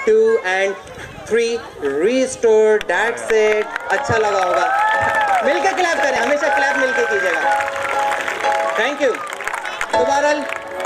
2 and 3 restore, that's it. अच्छा लगा होगा, मिलकर क्लैप करें, हमेशा क्लैप मिलकर कीजिएगा। Thank you. तो बहरहाल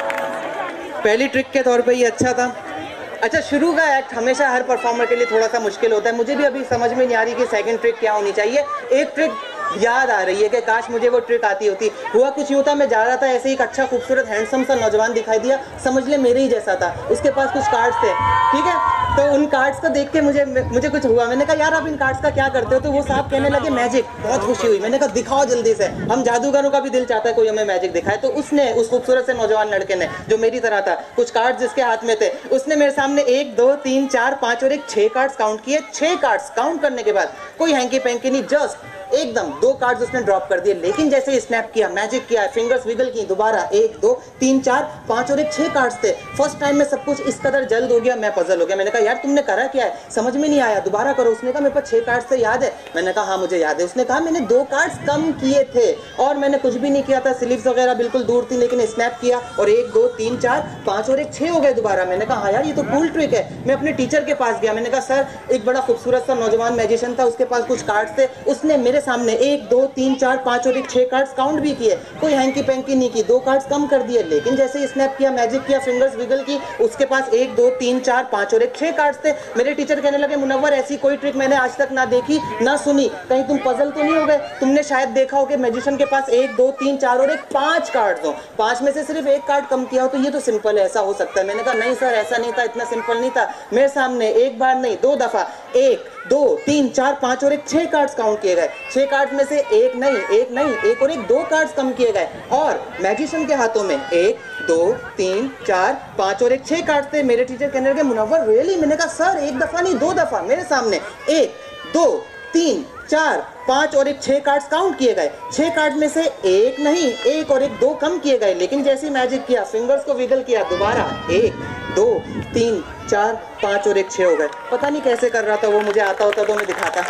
पहली ट्रिक के तौर पे ये अच्छा था। अच्छा, शुरू का एक्ट हमेशा हर परफॉर्मर के लिए थोड़ा सा मुश्किल होता है। मुझे भी अभी समझ में नहीं आ रही कि सेकंड ट्रिक क्या होनी चाहिए। एक ट्रिक याद आ रही है कि काश मुझे वो ट्रिक आती होती। हुआ कुछ यूँ था, मैं जा रहा था, ऐसे ही एक अच्छा खूबसूरत हैंडसम सा नौजवान दिखाई दिया, समझ ले मेरे ही जैसा था। उसके पास कुछ कार्ड्स थे, ठीक है। तो उन कार्ड्स को देख के मुझे कुछ हुआ। मैंने कहा यार आप इन कार्ड्स का क्या करते हो? तो वो साहब कहने लगे मैजिक। बहुत खुशी हुई। मैंने कहा दिखाओ जल्दी से, हम जादूगरों का भी दिल चाहता है कोई हमें मैजिक दिखाए। तो उसने, उस खूबसूरत से नौजवान लड़के ने जो मेरी तरह था, कुछ कार्ड्स जिसके हाथ में थे, उसने मेरे सामने 1 2 3 4 5 और 6 कार्ड्स काउंट किए। 6 कार्ड्स काउंट करने के बाद कोई हैंकी पैंकी नहीं, जस्ट एकदम 2 कार्ड्स उसने ड्रॉप कर दिए। लेकिन जैसे ही स्नैप किया, मैजिक किया, फिंगर्स विगल की, दोबारा 1 2 3 4 5 और 6 कार्ड्स थे। फर्स्ट टाइम में सब कुछ इस कदर जल्द हो गया, मैं पजल हो गया। मैंने कहा यार तुमने करा क्या है, समझ में नहीं आया, दोबारा करो। उसने कहा मेरे पास 6 कार्ड्स थे, याद है? मैंने कहा हाँ मुझे याद है। उसने कहा मैंने 2 कार्ड्स कम किए थे और मैंने कुछ भी नहीं किया था, स्लीव्स वगैरह बिल्कुल दूर थी, लेकिन स्नैप किया और 1 2 3 4 5 और 6 हो गए दोबारा। मैंने कहा हाँ यार ये तो कूल ट्रिक है। मैं अपने टीचर के पास गया, मैंने कहा सर एक बड़ा खूबसूरत सा नौजवान मैजिशियन था, उसके पास कुछ कार्ड्स थे, उसने मेरे सामने 1 2 3 4 5 और 6 कार्ड्स काउंट भी किए, कोई हैंकी पैंकी नहीं की, 2 कार्ड्स कम कर दिए। लेकिन जैसे ही स्नैप किया, मैजिक किया, फिंगर्स विगल की, उसके पास 1 2 3 4 5 और 6 कार्ड्स थे। मेरे टीचर कहने लगे मुनव्वर ऐसी कोई ट्रिक मैंने आज तक ना देखी ना सुनी, कहीं तुम पजल तो नहीं हो गए? तुमने शायद देखा हो कि मैजिशियन के पास 1 2 3 4 और 5 कार्ड्स हो, 5 में से सिर्फ 1 कार्ड कम किया हो, तो ये तो सिंपल है, ऐसा हो सकता है। मैंने कहा नहीं सर ऐसा नहीं था, इतना सिंपल नहीं था। मेरे सामने एक बार नहीं 2 दफा 1 2 3 4 5 और 6 कार्ड्स काउंट किए गए। 6 कार्ड्स में से एक नहीं 1 और 2 कार्ड्स कम किए गए और मैजिशियन के हाथों में 1 2 3 4 5 और 6 कार्ड्स थे। मेरे टीचर कहने लगे मुनव्वर रियली? मैंने कहा सर 1 दफा नहीं 2 दफा मेरे सामने 1 2 3 4 5 और 6 कार्ड्स काउंट किए गए। 6 कार्ड में से एक नहीं 1 और 2 कम किए गए। लेकिन जैसे ही मैजिक किया, फिंगर्स को विगल किया, दोबारा 1 2 3 4 5 और 6 हो गए। पता नहीं कैसे कर रहा था वो, मुझे आता होता तो मैं दिखाता,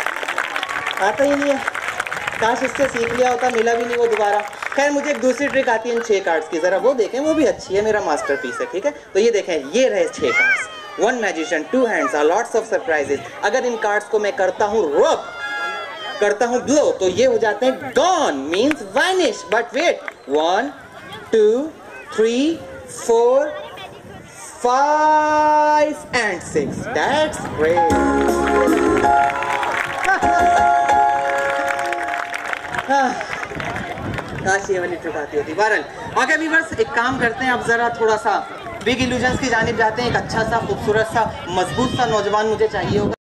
आता ही नहीं है। काश इससे सीख लिया होता, मिला भी नहीं वो दोबारा। खैर मुझे एक दूसरी ट्रिक आती है इन 6 कार्ड्स की, जरा वो देखें, वो भी अच्छी है, मेरा मास्टरपीस है, ठीक है। तो ये देखें, ये रहे 6 cards, 1 magician 2 hands are lots of surprises. अगर इन कार्ड्स को मैं करता हूँ रब, करता हूँ ब्लो, तो ये हो जाते हैं gone, means vanish. But wait, 1 2 3 4 5 and 6, that's great। काश ये वाली ट्रिक आती होती। बहरहाल ओके व्यूअर्स, एक काम करते हैं, अब जरा थोड़ा सा बिग इल्यूजन्स की जानिब जाते हैं। एक अच्छा सा खूबसूरत सा मजबूत सा नौजवान मुझे चाहिए होगा।